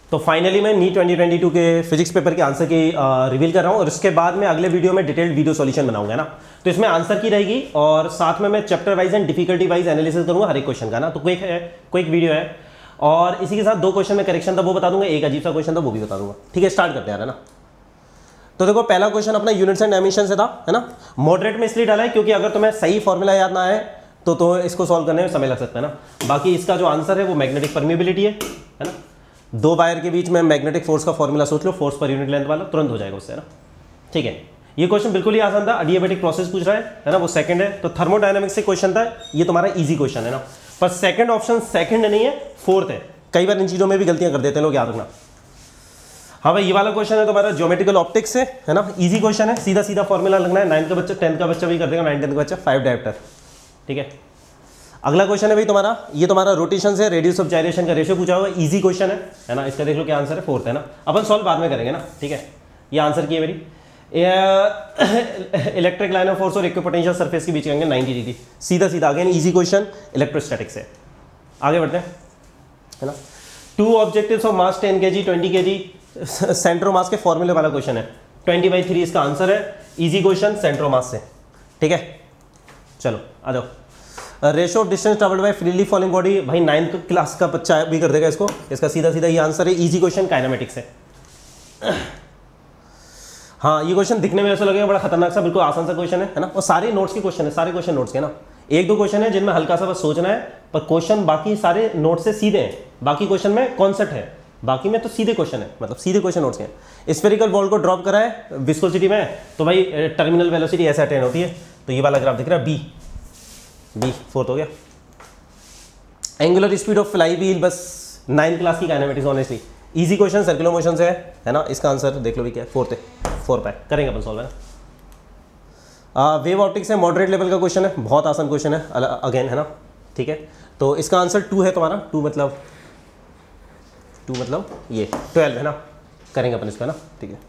तो फाइनली मैं नीट 2022 के फिजिक्स पेपर के आंसर की रिवील कर रहा हूँ और उसके बाद मैं अगले वीडियो में डिटेल्ड वीडियो सॉल्यूशन बनाऊंगा ना। तो इसमें आंसर की रहेगी और साथ में मैं chapter wise and difficulty wise analysis करूंगा हर एक क्वेश्चन का ना। तो क्विक वीडियो है और इसी के साथ 2 क्वेश्चन में करेक्शन था वो बता दूंगा, एक अजीब सा क्वेश्चन था वो भी बता दूंगा। ठीक है, स्टार्ट करते हैं यार, है ना। तो देखो पहला क्वेश्चन अपना यूनिट्स एंड डायमेंशन से था, है ना। मॉडरेट में इसलिए डाला है क्योंकि अगर तुम्हें सही फॉर्मूला याद ना आए तो इसको सॉल्व करने में समय लग सकता है ना। बाकी इसका जो आंसर है वो मैग्नेटिक परमिएबिलिटी है ना। 2 वायर के बीच में मैग्नेटिक फोर्स का फॉर्मूला सोच लो, फोर्स पर यूनिट लेंथ वाला, तुरंत हो जाएगा उससे ना। ठीक है, ये क्वेश्चन बिल्कुल ही आसान था, अडियाबैटिक प्रोसेस पूछ रहा है ना, वो सेकंड है। तो थर्मोडायनामिक्स से क्वेश्चन था, ये तुम्हारा इजी क्वेश्चन है ना। पर सेकंड ऑप्शन सेकंड नहीं है, फोर्थ है। कई बार इन चीज़ों में भी गलतियां कर देते हैं लोग, याद रखना। हाँ भाई, ये वाला क्वेश्चन है तुम्हारा ज्योमेट्रिकल ऑप्टिक्स से, है ना। इजी क्वेश्चन है, सीधा सीधा फॉर्मूला लगना है। 9th का बच्चा 10th का बच्चा भी कर देगा, 9th 10th का बच्चा 5 डायप्टर। ठीक है, अगला क्वेश्चन है भाई तुम्हारा, ये तुम्हारा रोटेशन से रेडियस ऑफ जाइरेशन का रेशियो पूछा हुआ है, इजी क्वेश्चन है ना। इसका देख लो क्या आंसर है, फोर्थ है ना। अपन सॉल्व बाद में करेंगे ना। ठीक है, ये आंसर की है मेरी। इलेक्ट्रिक लाइन ऑफ फोर्स और इक्विपोटेंशियल सरफेस के बीच करेंगे 90 डिग्री, सीधा सीधा। अगेन इजी क्वेश्चन इलेक्ट्रोस्टैटिक्स से। आगे बढ़ते हैं, है ना। 2 objectives of mass 10 kg 20 kg centre mass के फॉर्मूले वाला क्वेश्चन है। 20/3 इसका आंसर है, इजी क्वेश्चन सेंटर मास से। ठीक है, चलो आ जाओ। Ratio of distance travelled by freely falling body, भाई 9th क्लास का बच्चा भी कर देगा इसको। इसका सीधा सीधा ये आंसर है, इजी क्वेश्चन काइनेमेटिक्स है। हाँ, ये क्वेश्चन दिखने में ऐसा लगेगा बड़ा खतरनाक सा, बिल्कुल आसान सा क्वेश्चन है ना। और सारे नोट्स के क्वेश्चन है, सारे क्वेश्चन नोट्स के ना। 1-2 क्वेश्चन है जिनमें हल्का सा बस सोचना है, पर क्वेश्चन बाकी सारे नोट से सीधे हैं। बाकी क्वेश्चन में कॉन्सेप्ट है, बाकी में तो सीधे क्वेश्चन है, मतलब सीधे क्वेश्चन नोट्स के हैं। स्फेरिकल बॉल को ड्रॉप करा है विस्कोसिटी में, तो भाई टर्मिनल वेलोसिटी ऐसे अटेन होती है। तो ये वाला ग्राफ दिख रहा है, बी फोर्थ हो गया। Angular speed of flywheel, बस 9th क्लास की kinematics, honestly easy question circular motion से है ना। इसका आंसर देख लो भी क्या है, फोर्थ है, 4 पे करेंगे अपन सॉल्व, है ना। वेव ऑप्टिक्स है, मॉडरेट लेवल का क्वेश्चन है, बहुत आसान क्वेश्चन है अगेन, है ना। ठीक है, तो इसका आंसर 2 है तुम्हारा। 2 मतलब ये 12 है ना। करेंगे अपन इसका ना। ठीक है,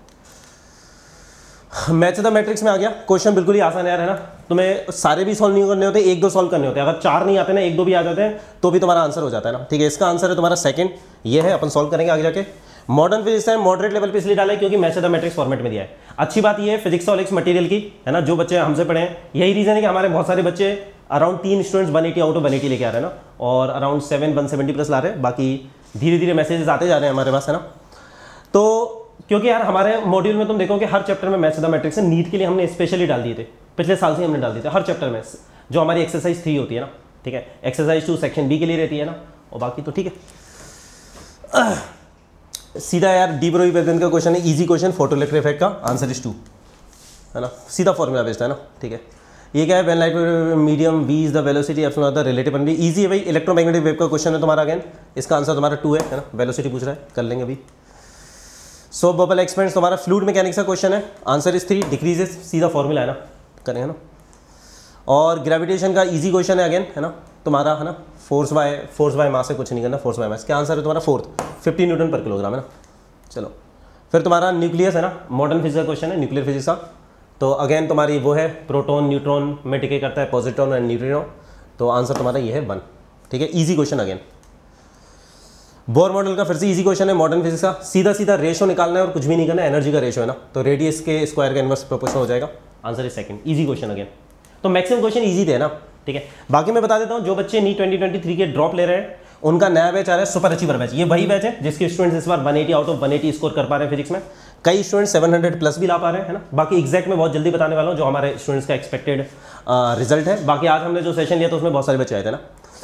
मैच द मैट्रिक्स में आ गया क्वेश्चन, बिल्कुल ही आसान है यार, है ना। तुम्हें सारे भी सॉल्व नहीं करने होते, 1-2 सॉल्व करने होते हैं। अगर 4 नहीं आते ना, 1-2 भी आ जाते हैं तो भी तुम्हारा आंसर हो जाता है ना। ठीक है, इसका आंसर है तुम्हारा सेकंड, ये है, अपन सॉल्व करेंगे आगे जाके। मॉडर्न फिजिक्स है, मॉडरेट लेवल पे इसलिए डाला है क्योंकि मैच द मैट्रिक्स फॉर्मेट में दिया है। अच्छी बात ये है फिजिक्सॉलिक्स मटेरियल की, है ना। जो बच्चे हमसे पढ़े हैं, यही रीजन है कि हमारे बहुत सारे बच्चे अराउंड 3 स्टूडेंट्स 180 आउट ऑफ 180 लेके आ रहे हैं ना, और अराउंड 170 प्लस ला रहे हैं। बाकी धीरे धीरे मैसेजेस आते जा रहे हैं हमारे पास, है ना। तो क्योंकि यार हमारे मॉड्यूल में तुम देखो कि हर चैप्टर में मैच द मैट्रिक्स है, नीट के लिए हमने स्पेशली डाल दिए थे, पिछले साल से हमने डाल दिए थे हर चैप्टर में, जो हमारी एक्सरसाइज 3 होती है ना। ठीक है, एक्सरसाइज 2 सेक्शन बी के लिए रहती है ना, और बाकी तो ठीक है। सीधा यार डी ब्रोई वेवलेंथ का क्वेश्चन है, easy question, photoelectric effect का आंसर इज 2, है ना। सीधा फॉर्मूला बेस्ड है ना। ठीक है, ये क्या है, when light medium V is the velocity epsilon the relative energy, easy है भाई। इलेक्ट्रोमैग्नेटिक वेव का क्वेश्चन है तुम्हारा अगेन, इसका आंसर तुम्हारा 2 है ना। वेलोसिटी पूछ रहा है, कर लेंगे अभी। सो बबल एक्सपेंस तुम्हारा फ्लूइड मैकेनिक्स का क्वेश्चन है, आंसर इज 3, डिक्रीजेस, सीधा फॉर्मूला है ना, करेंगे ना। और ग्रेविटेशन का इजी क्वेश्चन है अगेन, है ना तुम्हारा, है ना। फोर्स बाय मास से कुछ नहीं करना, फोर्स बाय मास। क्या आंसर है तुम्हारा 4th, 50 न्यूटन पर किलोग्राम, है ना। चलो फिर तुम्हारा न्यूक्लियस है ना, मॉडर्न फिजिक्स का क्वेश्चन है, न्यूक्लियर फिजिक्स का। तो अगेन तुम्हारी वो है, प्रोटॉन न्यूट्रॉन में डिके करता है, पॉजिट्रॉन एंड न्यूट्रिनो। तो आंसर तुम्हारा ये है 1। ठीक है, easy question again. Bohr model का फिर से इजी क्वेश्चन है, मॉडर्न फिजिक्स का। सीधा सीधा रेशो निकालना है और कुछ भी नहीं करना है, एनर्जी का रेशो है ना। तो रेडियस के स्क्वायर का इनवर्स प्रोपोर्शनल हो जाएगा, answer is second, easy question again. तो मैक्सिमम क्वेश्चन इजी थे ना। ठीक है, बाकी मैं बता देता हूँ, जो बच्चे नीट 2023 के ड्रॉप ले रहे हैं उनका नया बैच आ रहा है, सुपर अचीवर बैच। ये वही बैच है जिसके स्टूडेंट्स इस बार 180 आउट ऑफ 180 स्कोर कर पा रहे हैं फिजिक्स में। कई स्टूडेंट्स 700 प्लस भी ला पा रहे हैं, है ना। बाकी एग्जैक्ट में बहुत जल्दी बताने वाला हूँ जो हमारे स्टूडेंट्स का एक्सपेक्टेड रिजल्ट है। बाकी आज हमने जो सेशन लिया तो उसमें बहुत सारे बच्चे आए थे ना।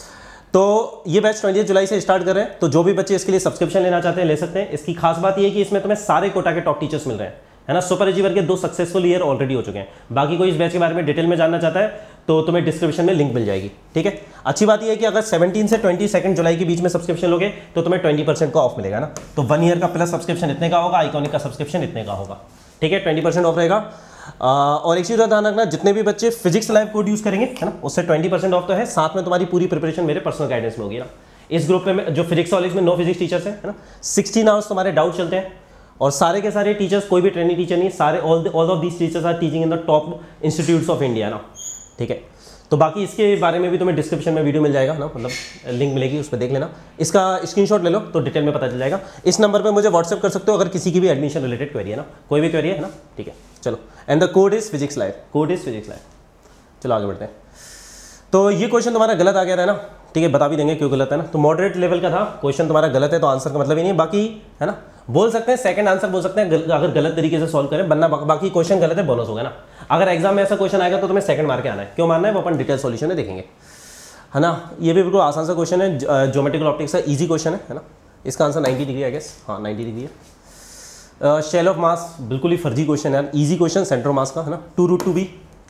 तो ये बैच 20 जुलाई से स्टार्ट कर रहे हैं। तो जो भी बच्चे इसके लिए सब्सक्रिप्शन लेना चाहते हैं ले सकते हैं। इसकी खास बात ये है कि इसमें तुम्हें सारे कोटा के टॉप टीचर्स मिल रहे हैं, है ना। सुपर अचीवर के 2 सक्सेसफुल ईयर ऑलरेडी हो चुके हैं। बाकी कोई इस बैच के बारे में डिटेल में जानना चाहता है तो तुम्हें डिस्क्रिप्शन में लिंक मिल जाएगी। ठीक है, अच्छी बात यह है कि अगर 17 से 22 जुलाई के बीच में सब्सक्रिप्शन लोगे तो तुम्हें 20% का ऑफ मिलेगा ना। तो 1 ईयर का प्लस सब्सक्रिप्शन इतने का होगा, आइकॉनिक का सब्सक्रिप्शन इतने का होगा। ठीक है, 20% ऑफ रहेगा। और एक चीज़ का ध्यान रखना, जितने भी बच्चे फिजिक्स लाइव कोड यूज़ करेंगे, है ना, उससे 20% ऑफ तो है। साथ में तुम्हारी पूरी प्रिपरेशन मेरे पर्सनल गाइडेंस में होगी ना। इस ग्रुप में जो फिजिक्स कॉलेज में 9 फिजिक्स टीचर्स हैं, है ना, 16 आवर्स तुम्हारे डाउट चलते हैं। और सारे के सारे टीचर्स, कोई भी ट्रेनिंग टीचर नहीं, सारे all of these teachers are teaching in the top institutes of India ना। ठीक है, तो बाकी इसके बारे में भी तुम्हें डिस्क्रिप्शन में वीडियो मिल जाएगा ना, मतलब लिंक मिलेगी, उस पर देख लेना। इसका स्क्रीनशॉट ले लो तो डिटेल में पता चल जाएगा। इस नंबर पे मुझे व्हाट्सएप कर सकते हो अगर किसी की भी एडमिशन रिलेटेड क्वेरी है ना, कोई भी क्वेरी है ना, ठीक है। चलो, and the code is physics live, code is physics live. चलो आगे बढ़ते हैं। तो ये क्वेश्चन तुम्हारा गलत आ गया था ना, ठीक है, बता भी देंगे क्यों गलत है ना। तो मॉडरेट लेवल का था क्वेश्चन, तुम्हारा गलत है तो आंसर का मतलब ही नहीं है। बाकी है ना, बोल सकते हैं सेकंड आंसर बोल सकते हैं अगर गलत तरीके से सॉल्व करें, वरना बाकी क्वेश्चन गलत है बोनस होगा ना। अगर एग्जाम में ऐसा क्वेश्चन आएगा तो तुम्हें सेकंड मार के आना है, क्यों मारना है वो अपन डिटेल सॉल्यूशन में देखेंगे, है ना। ये भी बिल्कुल आसान सा क्वेश्चन है, ज्योमेट्रिकल ऑप्टिक्स का ईजी क्वेश्चन है ना। इसका आंसर 90 डिग्री आई गेस, हाँ 90 डिग्री है। शेल ऑफ मास बिल्कुल ही फर्जी क्वेश्चन है, easy question, centre of mass का है ना। 2√2b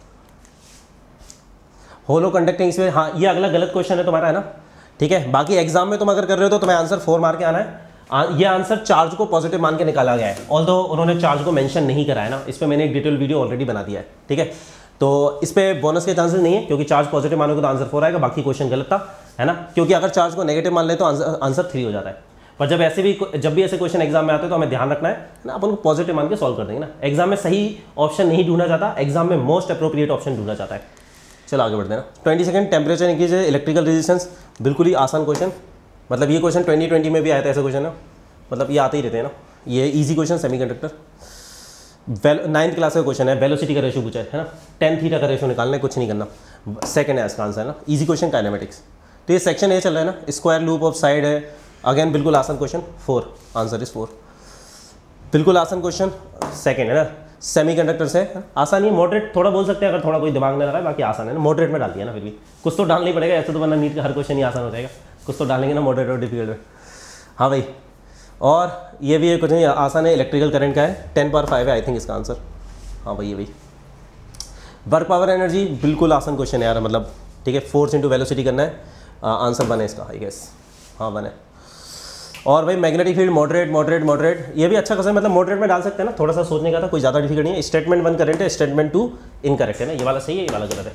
होलो कंडक्टिंग स्फीयर, हाँ ये अगला गलत क्वेश्चन है तुम्हारा, है ना, ठीक है। बाकी एग्जाम में तुम अगर कर रहे हो तो तुम्हें आंसर 4 मार के आना है। ये आंसर चार्ज को पॉजिटिव मान के निकाला गया है, ऑल्दो उन्होंने चार्ज को मेंशन नहीं करा है ना, इस पर मैंने एक डिटेल वीडियो ऑलरेडी बना दिया है, ठीक है। तो इस पर बोनस के चांसेस नहीं है क्योंकि चार्ज पॉजिटिव मानोगे तो आंसर 4 आएगा, बाकी क्वेश्चन गलत था, है ना। क्योंकि अगर चार्ज को नेगेटिव मान ले तो आंसर 3 हो जाता है। पर जब भी ऐसे क्वेश्चन एग्जाम में आते हैं तो हमें ध्यान रखना है ना, अपन को पॉजिटिव मान के सॉल्व कर देंगे ना। एग्जाम में सही ऑप्शन नहीं ढूंढा जाता, एग्जाम में मोस्ट अप्रोप्रिएट ऑप्शन ढूंढा जाता है। चलो आगे बढ़ते हैं ना। 20 second temperature increase electrical resistance, बिल्कुल ही आसान क्वेश्चन, मतलब ये क्वेश्चन 2020 में भी आया था ऐसा क्वेश्चन है, मतलब ये आते ही रहते हैं ना। ये easy question semiconductor 9th class का क्वेश्चन है, वेलोसिटी का रेशियो पूछा है ना, 10 थीटा का रेशियो निकालना है, कुछ नहीं करना, सेकंड है इसका आंसर, है ना। इजी क्वेश्चन काइनेमेटिक्स, तो ये सेक्शन ए चल रहा है ना, स्क्वायर लूप ऑफ साइड है, अगेन बिल्कुल आसान क्वेश्चन, 4 आंसर इज 4, बिल्कुल आसान क्वेश्चन, सेकंड है ना। सेमीकंडक्टर से आसान ही, मॉडरेट थोड़ा बोल सकते हैं अगर थोड़ा कोई दिमाग में लगा है, बाकी आसान है ना, मॉडरेट में डाल दिया ना, फिर भी कुछ तो डालना ही पड़ेगा, ऐसे तो वरना नीट का हर क्वेश्चन ही आसान हो जाएगा, कुछ तो डालेंगे ना मॉडरेट और डिफिकल्ट में। हाँ भाई, और ये भी कुछ नहीं आसान है, इलेक्ट्रिकल करंट का है, 10⁵ है आई थिंक इसका आंसर। हाँ भाई, ये भाई वर्क पावर एनर्जी बिल्कुल आसान क्वेश्चन है यार, मतलब ठीक है, फोर्स इंटू वेलोसिटी करना है, आंसर बने इसका आई गेस, हाँ बने। और भाई मैग्नेटिक फील्ड मॉडरेट, ये भी अच्छा खासा, मतलब मॉडरेट में डाल सकते हैं ना, थोड़ा सा सोचने का था, कोई ज़्यादा डिफिकल्ट नहीं है। स्टेटमेंट 1 करेक्ट है, स्टेटमेंट 2 इनकरेक्ट है ना, ये वाला सही है, ये वाला गलत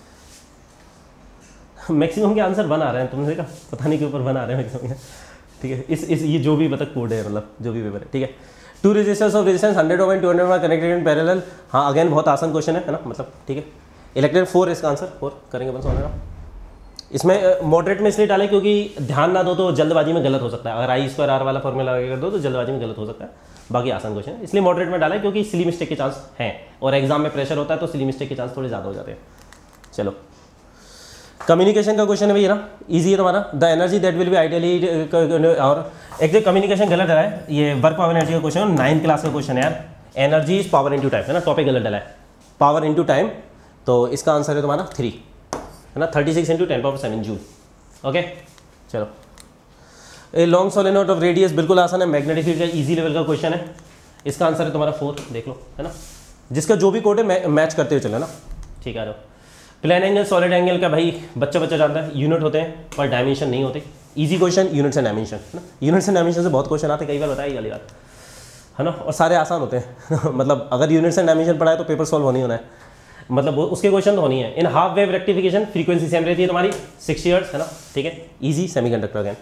है। मैक्सिमम के आंसर 1 आ रहे हैं, तुमने देखा, पता नहीं के ऊपर 1 आ रहे हैं मैक्सिमम, ठीक है। इस ये जो भी मतलब कोड है, मतलब जो भी पेपर है, ठीक है। 2 resistance of resistance 100 Ω 200 Ω connected in parallel, हाँ अगेन बहुत आसान क्वेश्चन है ना, मतलब ठीक है। इलेक्ट्रिक 4 इसका आंसर, 4 करेंगे बन सोने का। इसमें मॉडरेट में इसलिए डाले क्योंकि ध्यान ना दो तो जल्दबाजी में गलत हो सकता है, अगर I²R वाला फॉर्मूला लगा कर दो तो जल्दबाजी में गलत हो सकता है, बाकी आसान क्वेश्चन है, इसलिए मॉडरेट में डाला है क्योंकि सिली मिस्टेक के चांस हैं, और एग्जाम में प्रेशर होता है तो सिली मिस्टेक के चांस थोड़े ज़्यादा हो जाते हैं। चलो, कम्युनिकेशन का क्वेश्चन है भैया ना, ईजी है तुम्हारा। The energy that will be ideally, और एक जो कम्युनिकेशन गलत है, ये वर्क पावर एनर्जी का क्वेश्चन 9th क्लास का क्वेश्चन है यार, energy is power into time, है ना, टॉपिक गलत डाला है, पावर इंटू टाइम, तो इसका आंसर है तुम्हारा 3, है ना, 36 × 10⁷ जूल। ओके, चलो। A long solenoid of radius बिल्कुल आसान है, मैग्नेटिक फील्ड का इजी लेवल का क्वेश्चन है, इसका आंसर है तुम्हारा 4, देख लो, है ना, जिसका जो भी कोड है मैच करते हुए चलो ना, ठीक है। प्लेन एंगल सॉलिड एंगल का भाई बच्चा जानता है, यूनिट होते हैं पर डायमेंशन नहीं होते, easy question, units and dimension, है ना, यूनिट्स एंड डायमेंशन से बहुत क्वेश्चन आते, कई बार बताई वाली बात, है ना, और सारे आसान होते हैं मतलब अगर यूनिट्स एंड डायमेंशन पढ़ा है तो पेपर सॉल्व होनी होना है, मतलब उसके क्वेश्चन तो होनी है। In half wave rectification frequency same रहती है तुम्हारी 60 हर्ट्ज, है ना, ठीक है, easy semiconductor again.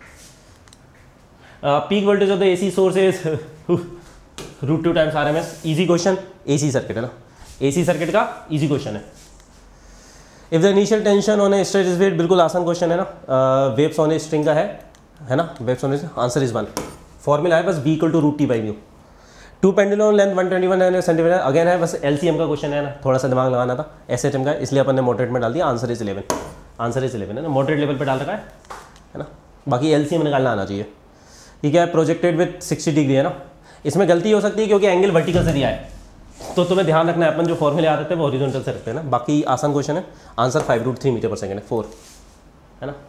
Peak voltage of the AC source is √2 times RMS, easy question, AC circuit है ना, एसी सर्किट का इजी क्वेश्चन है। If the initial tension on a straight weight, बिल्कुल आसान क्वेश्चन है ना, वेव्स ऑन ए स्ट्रिंग का है ना, waves on a, answer is 1, formula है बस B = √T/μ। 2 pendulum length 121 centimetre, again है बस LCM का क्वेश्चन है ना, थोड़ा सा दिमाग लगाना था, SHM का, इसलिए अपन ने मॉडरेट में डाल दिया, आंसर इज 11, आंसर इज 11 है ना, मॉडरेट लेवल पे डाल रखा है ना, बाकी LCM निकालना आना चाहिए। ठीक है, प्रोजेक्टेड विथ 60 डिग्री है ना, इसमें गलती हो सकती है क्योंकि एंगल वर्टिकल से दिया है, तो तुम्हें ध्यान रखना है, अपन जो फॉर्मूले आ रहे थे वो हॉरिजॉन्टल से रखते हैं ना, बाकी आसान क्वेश्चन है, आंसर 5√3 मीटर/सेकंड है, 4, है ना,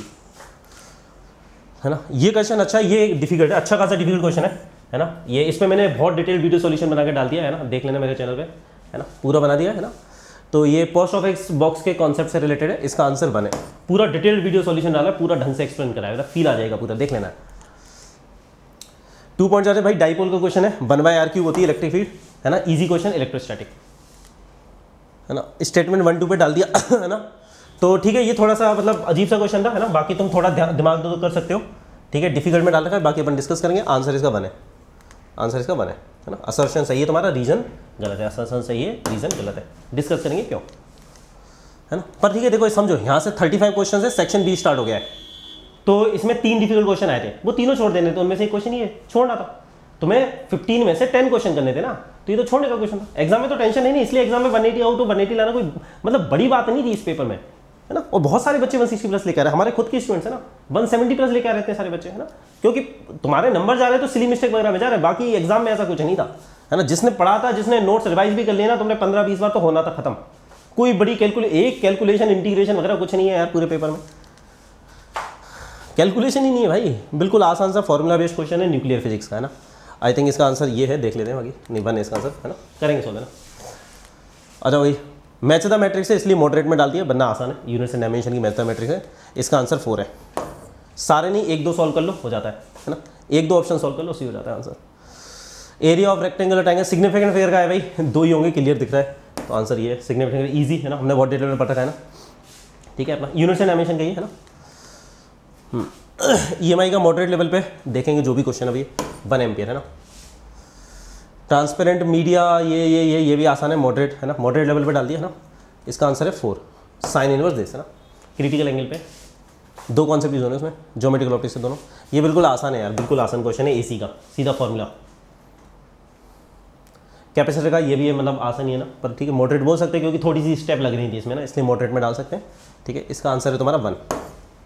है ना। ये क्वेश्चन अच्छा, ये डिफिकल्ट है, अच्छा खासा डिफिकल्ट क्वेश्चन है ना, ये इस पर मैंने बहुत डिटेल वीडियो सॉल्यूशन बना के डाल दिया है ना, देख लेना मेरे चैनल पे, है ना, पूरा बना दिया है ना। तो ये पोस्ट ऑफिस बॉक्स के कॉन्सेप्ट से रिलेटेड है, इसका आंसर बने, पूरा डिटेल्ड वीडियो सॉल्यूशन डाला है, पूरा ढंग से एक्सप्लेन कराया, फील आ जाएगा पूरा, देख लेना है। 2 पॉइंट जाते भाई, डाइपोल का क्वेश्चन है, 1/r³ होती है इलेक्ट्रिक फील्ड, है ना, इजी क्वेश्चन, इलेक्ट्रोस्टैटिक, है ना, स्टेटमेंट 1 2 पे डाल दिया है ना। तो ठीक है, ये थोड़ा सा मतलब अजीब सा क्वेश्चन था, है ना, बाकी तुम थोड़ा दिमाग दो तो कर सकते हो, ठीक है, डिफिकल्ट में डाल रखा है, बाकी अपन डिस्कस करेंगे। आंसर इसका बने, आंसर इसका बने, है ना, असर्शन सही है तुम्हारा, रीजन गलत है, असर्शन सही है, रीजन गलत है, डिस्कस करेंगे क्यों। है ना। पर ठीक है, देखो समझो यहाँ से 35 क्वेश्चन है, सेक्शन बी स्टार्ट हो गया है, तो इसमें 3 डिफिकल्ट क्वेश्चन आए थे, वो तीनों छोड़ देने थे, उनमें से एक क्वेश्चन ये छोड़ना था। तुम्हें 15 में से 10 क्वेश्चन करने थे ना, तो ये तो छोड़ने का क्वेश्चन था। एग्जाम में तो टेंशन है नहीं, इसलिए एग्जाम में 180 आउट ऑफ 180 लाना कोई मतलब बड़ी बात नहीं थी इस पेपर में, है ना। और बहुत सारे बच्चे 160 प्लस लेकर आ रहे हैं, हमारे खुद के स्टूडेंट्स है ना 170 प्लस लेकर आ रहे थे सारे बच्चे, है ना। क्योंकि तुम्हारे नंबर जा रहे हैं तो सिली मिस्टेक वगैरह में जा रहे हैं, बाकी एग्जाम में ऐसा कुछ नहीं था, है ना। जिसने पढ़ा था, जिसने नोट्स रिवाइज भी कर लिया ना, तुमने 15-20 बार तो होना था खत्म। कोई बड़ी एक कैलकुलेशन इंटीग्रेशन वगैरह कुछ नहीं है यार पूरे पेपर में, कैलकुलेशन ही नहीं है भाई, बिल्कुल आसान सा फॉर्मूला बेस्ड क्वेश्चन है न्यूक्लियर फिजिक्स का, है ना। आई थिंक इसका आंसर ये है, देख लेते हैं बाकी नहीं बने इसका आंसर, है ना, करेंगे सोल्व, है ना। अच्छा भाई मैच द मैट्रिक्स है इसलिए मॉडरेट में डाल दिया, बनना आसान है, यूनिट्स एंड डायमेंशन की मैच द मैट्रिक्स है, इसका आंसर 4 है। सारे नहीं, 1-2 सॉल्व कर लो हो जाता है ना, 1-2 ऑप्शन सॉल्व कर लो उसी हो जाता है answer. Area of rectangular triangle significant figure का है भाई, 2 ही होंगे, क्लियर दिख रहा है, तो आंसर ये है सिग्निफिकेंट, ईजी है ना, हमने बहुत डिटेल में पढ़ रखा है ना, ठीक है। अपना यूनिट्स एंड डायमेंशन का ही है ना। EMI का मॉडरेट लेवल पे देखेंगे जो भी क्वेश्चन अभी 1 एम्पियर है ना। ट्रांसपेरेंट मीडिया ये भी आसान है, मॉडरेट है ना, मॉडरेट लेवल पे डाल दिया है ना, इसका आंसर है 4। साइन इनवर्स देश है ना, क्रिटिकल एंगल पे 2 कॉन्सेप्ट यूज होने उसमें, ज्योमेट्रिकल ऑप्टिक्स से दोनों, ये बिल्कुल आसान है यार, बिल्कुल आसान क्वेश्चन है, AC का सीधा फॉर्मूला। कैपेसिटर का ये भी है, मतलब आसान ही है ना, पर ठीक है मॉडरेट बोल सकते हैं क्योंकि थोड़ी सी स्टेप लग रही थी इसमें ना, इसलिए मॉडरेट में डाल सकते हैं, ठीक है। इसका आंसर है तुम्हारा 1।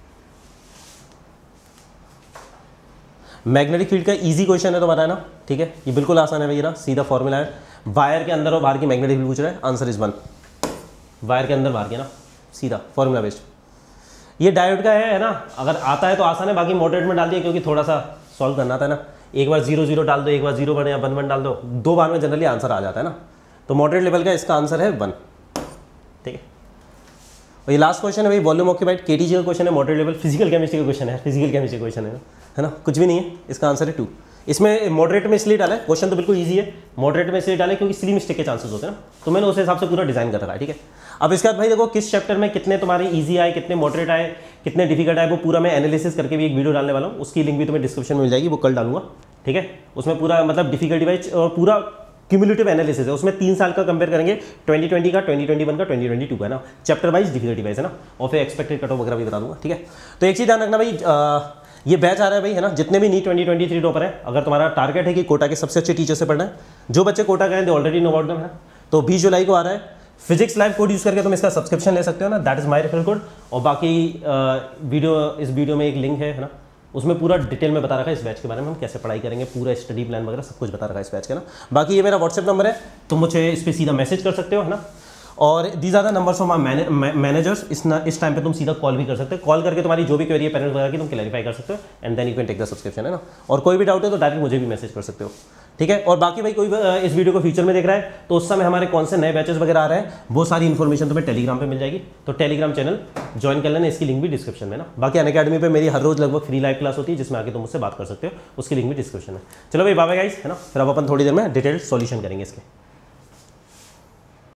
मैग्नेटिक फील्ड का इजी क्वेश्चन है तुम्हारा, है ना, ठीक है, ये बिल्कुल आसान है भैया ना, सीधा फॉर्मूला है, वायर के अंदर और बाहर की मैग्नेटिक फील्ड पूछ रहा है, आंसर इज 1। वायर के अंदर बाहर की ना, सीधा फॉर्मूला बेस्ड। ये डायोड का है ना, अगर आता है तो आसान है, बाकी मॉडरेट में डाल दिया क्योंकि थोड़ा सा सॉल्व करना था ना, एक बार 0-0 डाल दो, एक बार 0 बने या 1-1 डाल दो, 2 बार में जनरली आंसर आ जाता है ना, तो मॉडरेट लेवल का इसका आंसर है 1, ठीक है। और ये लास्ट क्वेश्चन है भाई, वॉल्यूम ऑक्यूपाइड KTG का क्वेश्चन है, मॉडरेट लेवल फिजिकल केमिस्ट्री का क्वेश्चन है, फिजिकल केमिस्ट्री क्वेश्चन है ना, कुछ भी नहीं है, इसका आंसर है 2। इसमें मॉडरेट में इसलिए डाला है, क्वेश्चन तो बिल्कुल इजी है, मॉडरेट में इसलिए डाले क्योंकि सिली मिस्टेक के चांसेस होते हैं ना, तो मैंने उस हिसाब से पूरा डिजाइन कर रखा है, ठीक है। अब इसके बाद भाई देखो किस चैप्टर में कितने तुम्हारे इजी आए, कितने मॉडरेट आए, कितने डिफिकल्ट आए, वो पूरा मैं एनालिसिस करके भी एक वीडियो डालने वाला हूँ, उसकी लिंक भी तुम्हें डिस्क्रिप्शन में मिल जाएगी, वो कल डालूंगा, ठीक है। उसमें पूरा मतलब डिफिकल्टी वाइज और पूरा क्यूमुलेटिव एनालिसिस है, उसमें 3 साल का कंपेयर करेंगे, 2020 का, 2021 का, 2022 का, है ना, चैप्टर वाइज डिफिकल्टी वाइज, है ना, और फिर एक्सपेक्टेड कट ऑफ वगैरह भी बता दूंगा, ठीक है। तो एक चीज़ ध्यान रखना भाई, ये बैच आ रहा है भाई, है ना, जितने भी नीट 2023 टॉपर है, अगर तुम्हारा टारगेट है कि कोटा के सबसे अच्छे टीचर से पढ़ना है, जो बच्चे कोटा गए they already know about them, है ना, तो 20 जुलाई को आ रहा है फिजिक्स लाइव कोड यूज़ करके तुम इसका सब्सक्रिप्शन ले सकते हो ना, that is my referral code. और बाकी इस वीडियो में एक लिंक है ना, उसमें पूरा डिटेल में बता रखा है इस बैच के बारे में, हम कैसे पढ़ाई करेंगे, पूरा स्टडी प्लान वगैरह सब कुछ बता रखा है इस बैच का ना। बाकी ये मेरा व्हाट्सएप नंबर है, तुम मुझे इस पर सीधा मैसेज कर सकते हो, है ना, और these are the numbers of my managers. इस टाइम पे तुम सीधा कॉल भी कर सकते हो, कॉल करके तुम्हारी जो भी क्वेरी है पेरेंट्स वगैरह की तुम क्लैरिफाई कर सकते हो, and then you can take the subscription, है ना। और कोई भी डाउट है तो डायरेक्ट मुझे भी मैसेज कर सकते हो, ठीक है। और बाकी भाई कोई इस वीडियो को फ्यूचर में देख रहा है तो उस समय हमारे कौन से नए बैचेस वगैरह आ रहे हैं, वो सारी इन्फॉर्मेशन तुम्हें टेलीग्राम पे मिल जाएगी, तो टेलीग्राम चैनल ज्वाइन कर लेना, इसकी लिंक भी डिस्क्रिप्शन में ना। बाकी अनअकैडमी पे मेरी हर रोज लगभग फ्री लाइव क्लास होती है, जिसमें आके तुम मुझसे बात कर सकते हो, उसकी लिंक भी डिस्क्रिप्शन में। चलो भाई बाय गाइस, है ना, फिर अब अपन थोड़ी देर में डिटेल सॉल्यूशन करेंगे इसके।